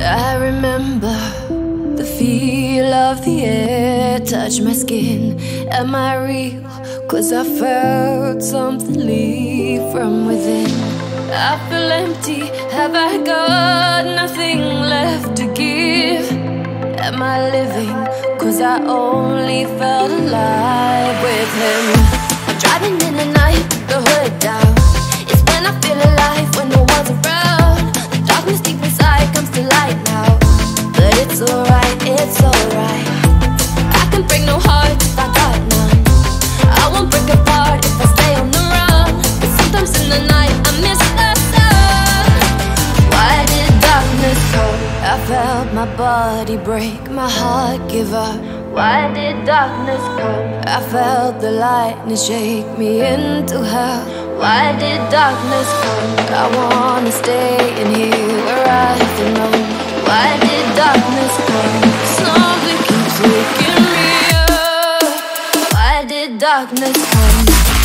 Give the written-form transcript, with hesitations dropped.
I remember the feel of the air touch my skin. Am I real? 'Cause I felt something leave from within. I feel empty, have I got nothing left to give? Am I living? 'Cause I only felt alive with him. I'm driving in the night, the hood down. It's when I feel alive, when no one's around. The darkness deep inside comes to light now. But it's alright, it's alright. I can break no heart if I got none. I won't break apart if I stay on the run. But sometimes in the night I miss the sun. Why did darkness come? I felt my body break, my heart give up. Why did darkness come? I felt the lightning shake me into hell. Why did darkness come? I wanna stay in here where I belong. Why did darkness come? Something keeps waking me up. Why did darkness come?